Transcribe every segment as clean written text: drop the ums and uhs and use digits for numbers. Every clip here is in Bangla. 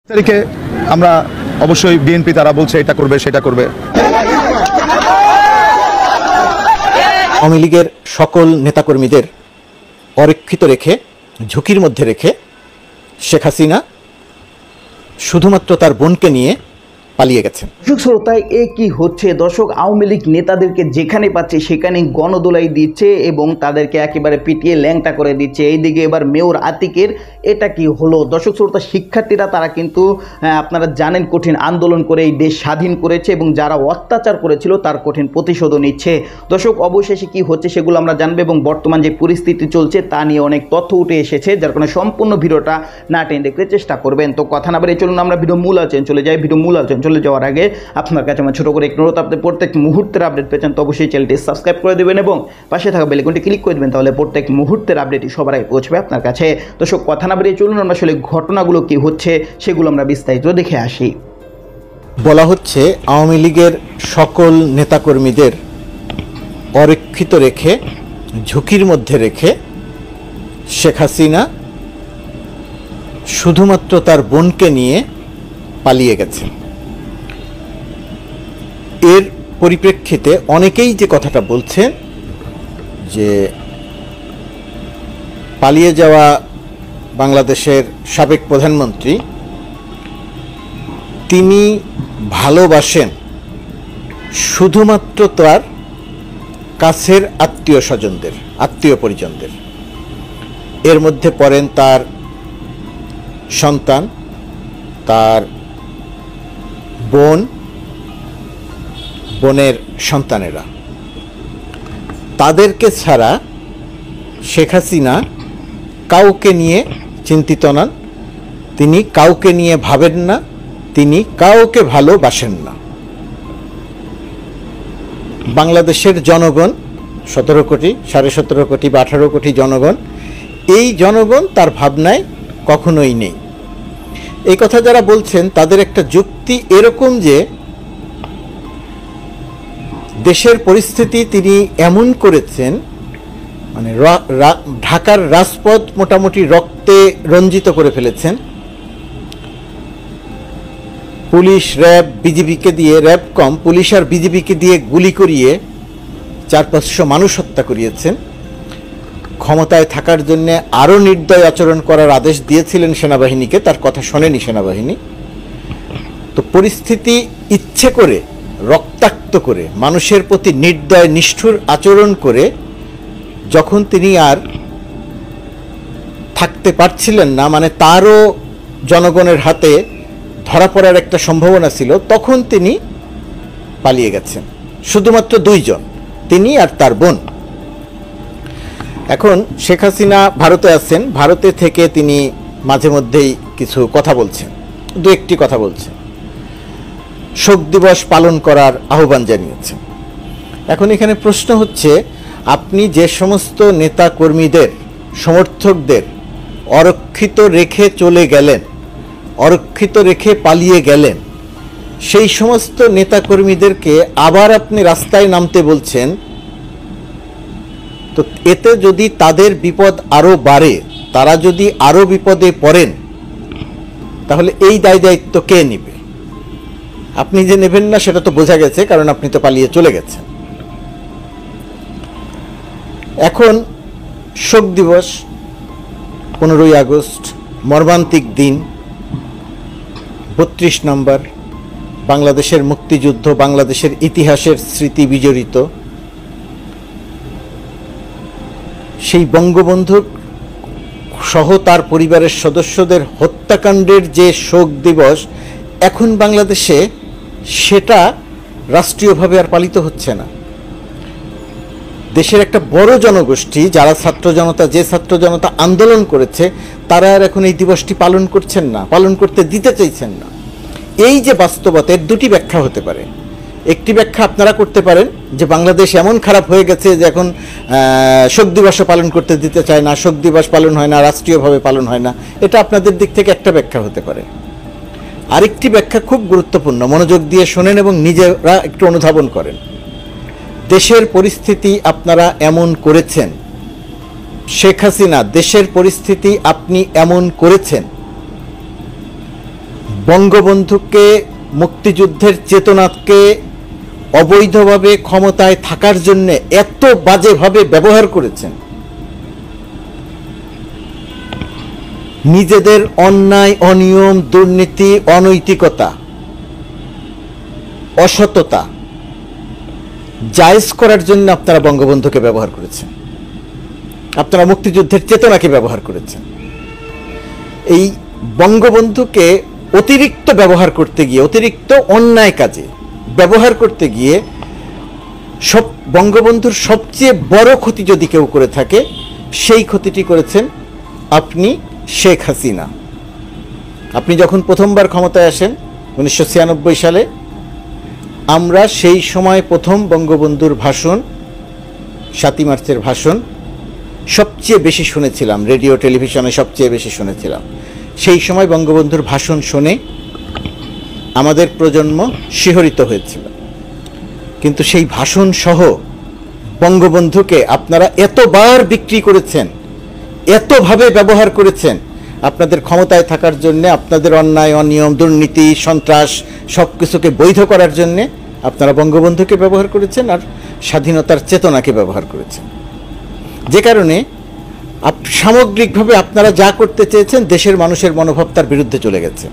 তারিখে আমরা অবশ্যই বিএনপি তারা বলছে এটা করবে সেটা করবে। আওয়ামী লীগের সকল নেতাকর্মীদের অরক্ষিত রেখে ঝুঁকির মধ্যে রেখে শেখ হাসিনা শুধুমাত্র তার বোনকে নিয়ে পালিয়ে গেছেন। দর্শক শ্রোতায় এ কি হচ্ছে? দর্শক, আওয়ামী লীগ নেতাদেরকে যেখানে পাচ্ছে সেখানে গণদোলাই দিচ্ছে এবং তাদেরকে একেবারে পিটিয়ে ল্যাংটা করে দিচ্ছে। এইদিকে এবার মেয়র আতিকের এটা কি হলো? দর্শক শ্রোতা, শিক্ষার্থীরা তারা কিন্তু আপনারা জানেন কঠিন আন্দোলন করে এই দেশ স্বাধীন করেছে এবং যারা অত্যাচার করেছিল তার কঠিন প্রতিশোধও নিচ্ছে। দর্শক, অবশেষে কি হচ্ছে সেগুলো আমরা জানবো এবং বর্তমান যে পরিস্থিতি চলছে তা নিয়ে অনেক তথ্য উঠে এসেছে, যার কারণে সম্পূর্ণ ভিডিওটা না টেনে দেখতে চেষ্টা করবেন। তো কথা না বেরিয়ে চলুন আমরা ভিডিও মূল আলোচনায় চলে যাই। ভিডিও মূল আলোচনা চলে যাওয়ার আগে আপনার কাছে আমার ছোট করে একটু অনুরোধ, আপনি প্রত্যেক মুহূর্তের আপডেট পেয়েছেন তো অবশ্যই চ্যানেলটি সাবস্ক্রাইব করে দেবেন এবং পাশে থাকা বেল আইকনটি ক্লিক করে দেবেন, তাহলে প্রত্যেক মুহূর্তের আপডেটই সবার আগে পৌঁছবে আপনার কাছে। দর্শক, কথা না বেরিয়ে চলুন আমরা আসলে ঘটনাগুলো কি হচ্ছে সেগুলো আমরা বিস্তারিত দেখে আসি। বলা হচ্ছে আওয়ামী লীগের সকল নেতাকর্মীদের অরক্ষিত রেখে ঝুঁকির মধ্যে রেখে শেখ হাসিনা শুধুমাত্র তার বোনকে নিয়ে পালিয়ে গেছেন। এর পরিপ্রেক্ষিতে অনেকেই যে কথাটা বলছেন যে পালিয়ে যাওয়া বাংলাদেশের সাবেক প্রধানমন্ত্রী তিনি ভালোবাসেন শুধুমাত্র তার কাছের আত্মীয় স্বজনদের, আত্মীয় পরিজনদের। এর মধ্যে পড়েন তার সন্তান, তার বোন, বোনের সন্তানেরা। তাদেরকে ছাড়া শেখ হাসিনা কাউকে নিয়ে চিন্তিত নন, তিনি কাউকে নিয়ে ভাবেন না, তিনি কাউকে ভালোবাসেন না। বাংলাদেশের জনগণ 17 কোটি, 17.5 কোটি বা 18 কোটি জনগণ, এই জনগণ তার ভাবনায় কখনোই নেই। এই কথা যারা বলছেন তাদের একটা যুক্তি এরকম যে দেশের পরিস্থিতি তিনি এমন করেছেন, মানে ঢাকার রাজপথ মোটামুটি রক্তে রঞ্জিত করে ফেলেছেন। পুলিশ, র্যাব, বিজিবিকে দিয়ে, র্যাব কম, পুলিশ আর বিজিবিকে দিয়ে গুলি করিয়ে 400-500 মানুষ হত্যা করিয়েছেন। ক্ষমতায় থাকার জন্য আরও নির্দয় আচরণ করার আদেশ দিয়েছিলেন সেনাবাহিনীকে, তার কথা শোনেনি সেনাবাহিনী। তো পরিস্থিতি ইচ্ছে করে রক্তাক্ত করে মানুষের প্রতি নির্দয় নিষ্ঠুর আচরণ করে যখন তিনি আর থাকতে পারছিলেন না, মানে তারও জনগণের হাতে ধরা পড়ার একটা সম্ভাবনা ছিল, তখন তিনি পালিয়ে গেছেন। শুধুমাত্র 2 জন, তিনি আর তার বোন। এখন শেখ হাসিনা ভারতে আছেন, ভারতে থেকে তিনি মাঝে মধ্যেই কিছু কথা বলছেন, 2-1টি কথা বলছেন, শোক দিবস পালন করার আহ্বান জানিয়েছেন। এখন এখানে প্রশ্ন হচ্ছে, আপনি যে সমস্ত নেতা কর্মীদের, সমর্থকদের অরক্ষিত রেখে চলে গেলেন, অরক্ষিত রেখে পালিয়ে গেলেন, সেই সমস্ত নেতাকর্মীদেরকে আবার আপনি রাস্তায় নামতে বলছেন, তো এতে যদি তাদের বিপদ আরও বাড়ে, তারা যদি আরও বিপদে পড়েন, তাহলে এই দায় দায়িত্ব কে নেবে? আপনি যে নেবেন না সেটা তো বোঝা গেছে, কারণ আপনি তো পালিয়ে চলে গেছেন। এখন শোক দিবস 15ই আগস্ট, মর্মান্তিক দিন, 32 নম্বর, বাংলাদেশের মুক্তিযুদ্ধ, বাংলাদেশের ইতিহাসের স্মৃতি বিজড়িত। সেই বঙ্গবন্ধু সহ তার পরিবারের সদস্যদের হত্যাকাণ্ডের যে শোক দিবস, এখন বাংলাদেশে সেটা রাষ্ট্রীয়ভাবে আর পালিত হচ্ছে না। দেশের একটা বড় জনগোষ্ঠী, যারা ছাত্র জনতা, যে ছাত্র জনতা আন্দোলন করেছে, তারা আর এখন এই দিবসটি পালন করছেন না, পালন করতে দিতে চাইছেন না। এই যে বাস্তবতার 2টি ব্যাখ্যা হতে পারে। একটি ব্যাখ্যা আপনারা করতে পারেন যে বাংলাদেশ এমন খারাপ হয়ে গেছে যে এখন শোক দিবসও পালন করতে দিতে চায় না, শোক দিবস পালন হয় না, রাষ্ট্রীয়ভাবে পালন হয় না। এটা আপনাদের দিক থেকে একটা ব্যাখ্যা হতে পারে। আরেকটি ব্যাখ্যা খুব গুরুত্বপূর্ণ, মনোযোগ দিয়ে শোনেন এবং নিজেরা একটু অনুধাবন করেন। দেশের পরিস্থিতি আপনারা এমন করেছেন, শেখ হাসিনা, দেশের পরিস্থিতি আপনি এমন করেছেন, বঙ্গবন্ধুকে, মুক্তিযুদ্ধের চেতনাকে অবৈধভাবে ক্ষমতায় থাকার জন্য এত বাজেভাবে ব্যবহার করেছেন, নিজেদের অন্যায়, অনিয়ম, দুর্নীতি, অনৈতিকতা, অসততা জায়েজ করার জন্য আপনারা বঙ্গবন্ধুকে ব্যবহার করেছেন, আপনারা মুক্তিযুদ্ধের চেতনাকে ব্যবহার করেছেন। এই বঙ্গবন্ধুকে অতিরিক্ত ব্যবহার করতে গিয়ে, অতিরিক্ত অন্যায় কাজে ব্যবহার করতে গিয়ে বঙ্গবন্ধুর সবচেয়ে বড় ক্ষতি যদি কেউ করে থাকে, সেই ক্ষতিটি করেছেন আপনি, শেখ হাসিনা। আপনি যখন প্রথমবার ক্ষমতায় আসেন 1996 সালে, আমরা সেই সময় প্রথম বঙ্গবন্ধুর ভাষণ, 7ই মার্চের ভাষণ সবচেয়ে বেশি শুনেছিলাম, রেডিও টেলিভিশনে সবচেয়ে বেশি শুনেছিলাম। সেই সময় বঙ্গবন্ধুর ভাষণ শুনে আমাদের প্রজন্ম শিহরিত হয়েছিল। কিন্তু সেই ভাষণ সহ বঙ্গবন্ধুকে আপনারা এতবার বিক্রি করেছেন, এতভাবে ব্যবহার করেছেন আপনাদের ক্ষমতায় থাকার জন্য, আপনাদের অন্যায়, অনিয়ম, দুর্নীতি, সন্ত্রাস সব কিছুকে বৈধ করার জন্যে আপনারা বঙ্গবন্ধুকে ব্যবহার করেছেন আর স্বাধীনতার চেতনাকে ব্যবহার করেছেন। যে কারণে সামগ্রিকভাবে আপনারা যা করতে চেয়েছেন, দেশের মানুষের মনোভাব তার বিরুদ্ধে চলে গেছে।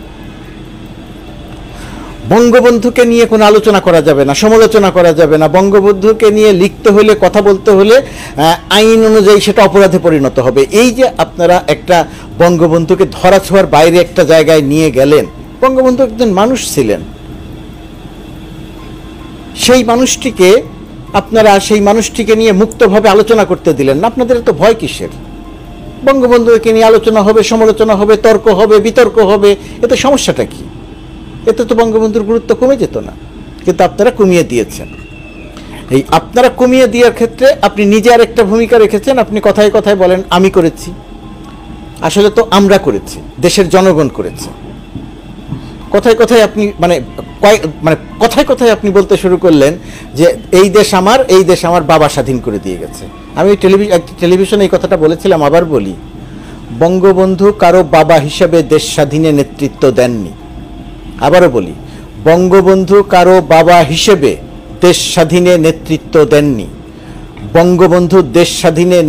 বঙ্গবন্ধুকে নিয়ে কোনো আলোচনা করা যাবে না, সমালোচনা করা যাবে না। বঙ্গবন্ধুকে নিয়ে লিখতে হলে, কথা বলতে হলে আইন অনুযায়ী সেটা অপরাধে পরিণত হবে। এই যে আপনারা একটা বঙ্গবন্ধুকে ধরাছোঁয়ার বাইরে একটা জায়গায় নিয়ে গেলেন, বঙ্গবন্ধু একজন মানুষ ছিলেন, সেই মানুষটিকে নিয়ে মুক্তভাবে আলোচনা করতে দিলেন না। আপনাদের এত ভয় কিসের? বঙ্গবন্ধুকে নিয়ে আলোচনা হবে, সমালোচনা হবে, তর্ক হবে, বিতর্ক হবে, এতে সমস্যাটা কি? এতে তো বঙ্গবন্ধুর গুরুত্ব কমে যেত না, কিন্তু আপনারা কমিয়ে দিয়েছেন। এই আপনারা কমিয়ে দেওয়ার ক্ষেত্রে আপনি নিজে আরেকটা ভূমিকা রেখেছেন। আপনি কথায় কথায় বলেন আমি করেছি, আসলে তো আমরা করেছি, দেশের জনগণ করেছে। কথায় কথায় আপনি কথায় কথায় আপনি বলতে শুরু করলেন যে এই দেশ আমার বাবা স্বাধীন করে দিয়ে গেছে। আমি টেলিভিশনে এই কথাটা বলেছিলাম, আবার বলি, বঙ্গবন্ধু কারো বাবা হিসেবে দেশ স্বাধীনে নেতৃত্ব দেননি। আবারও বলি, বঙ্গবন্ধু কারো বাবা হিসেবে দেশ স্বাধীনে নেতৃত্ব দেননি। বঙ্গবন্ধু দেশ স্বাধীনে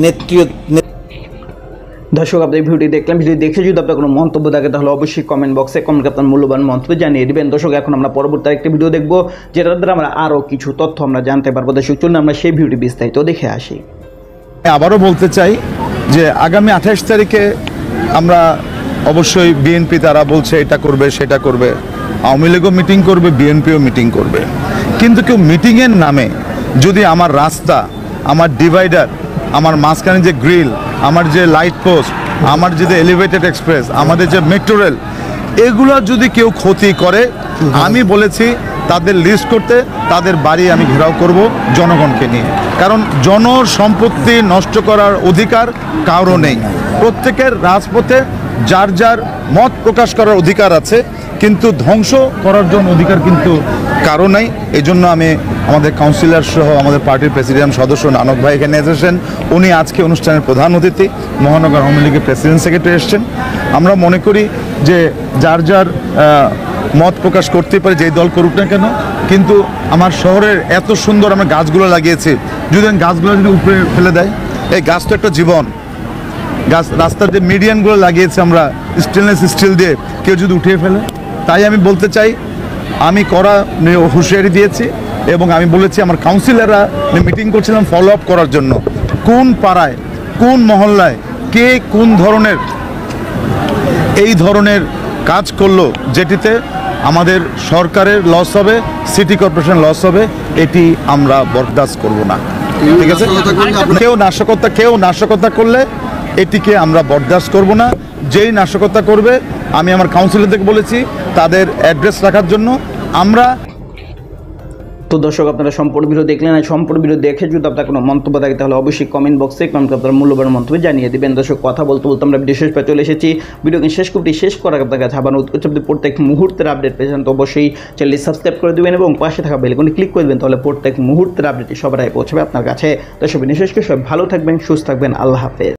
দর্শক, আপনি ভিডিওটি দেখলেন। ভিডিও দেখে যদি আপনার কোনো মন্তব্য থাকে তাহলে অবশ্যই কমেন্ট বক্সে আপনার মূল্যবান মন্তব্য জানিয়ে দিবেন। দর্শক, এখন আমরা পরবর্তী আরেকটি ভিডিও দেখবো, যেটার দ্বারা আমরা আরও কিছু তথ্য আমরা জানতে পারবো। দর্শক, চলুন আমরা সেই ভিডিওটি বিস্তারিত দেখে আসি। আবারও বলতে চাই যে আগামী 28 তারিখে আমরা অবশ্যই, বিএনপি তারা বলছে এটা করবে, সেটা করবে, আওয়ামী লীগও মিটিং করবে, বিএনপিও মিটিং করবে। কিন্তু কেউ মিটিংয়ের নামে যদি আমার রাস্তা, আমার ডিভাইডার, আমার মাঝখানে যে গ্রিল, আমার যে লাইট পোস্ট, আমার যে এলিভেটেড এক্সপ্রেস, আমাদের যে মেট্রো রেল, এগুলো যদি কেউ ক্ষতি করে, আমি বলেছি তাদের লিস্ট করতে, তাদের বাড়ি আমি ঘেরাও করব জনগণকে নিয়ে। কারণ জনসম্পত্তি নষ্ট করার অধিকার কারও নেই। প্রত্যেকের রাজপথে যার যার মত প্রকাশ করার অধিকার আছে, কিন্তু ধ্বংস করার জন্য অধিকার কিন্তু কারো নাই। এই জন্য আমি আমাদের কাউন্সিলর সহ আমাদের পার্টির প্রেসিডেন্ট সদস্য নানক ভাই এখানে এসেছেন। উনি আজকে অনুষ্ঠানের প্রধান অতিথি, মহানগর আওয়ামী লীগের প্রেসিডেন্ট সেক্রেটারি এসেছেন। আমরা মনে করি যে যার যার মত প্রকাশ করতে পারে, যেই দল করুক না কেন, কিন্তু আমার শহরের এত সুন্দর আমরা গাছগুলো লাগিয়েছি, যদি গাছগুলো যদি উপরে ফেলে দেয়, এই গাছ তো একটা জীবন। গাছ, রাস্তার যে মিডিয়ানগুলো লাগিয়েছি আমরা স্টেনলেস স্টিল দিয়ে, কেউ যদি উঠিয়ে ফেলে, তাই আমি বলতে চাই, আমি কড়া হুঁশিয়ারি দিয়েছি এবং আমি বলেছি আমার কাউন্সিলররা মিটিং করছিলাম ফলো আপ করার জন্য, কোন পাড়ায়, কোন মহল্লায় কে কোন ধরনের এই ধরনের কাজ করলো, যেটিতে আমাদের সরকারের লস হবে, সিটি কর্পোরেশন লস হবে, এটি আমরা বরদাস্ত করব না। ঠিক আছে? কেউ নাশকতা করলে এটিকে আমরা বরদাস্ত করব না। যেই নাশকতা করবে, আমি আমার কাউন্সিলরদেরকে বলেছি তাদের অ্যাড্রেস রাখার জন্য। আমরা তো দর্শক, আপনারা সম্পূর্ণ ভিডিও দেখলেন। সম্পূর্ণ ভিডিও দেখে যদি আপনার কোনো মন্তব্য থাকে তাহলে অবশ্যই কমেন্ট বক্সে আপনার মূল্যবান মন্তব্য জানিয়ে দিবেন। দর্শক, কথা বলতে বলতে আমরা ভিডিও শেষ পর্যন্ত চলে এসেছি। ভিডিওকে শেষ করার আপনার কাছে আবার প্রত্যেক মুহূর্তের আপডেট পেয়েছেন, তো অবশ্যই চ্যানেলটি সাবস্ক্রাইব করে দেবেন এবং পাশে থাকা বেল আইকনে ক্লিক করে দেবেন, তাহলে প্রত্যেক মুহূর্তের আপডেটটি সবার আগে পৌঁছাবে আপনার কাছে। দর্শক, বিশেষ করে সবাই ভালো থাকবেন, সুস্থ থাকবেন। আল্লাহ হাফেজ।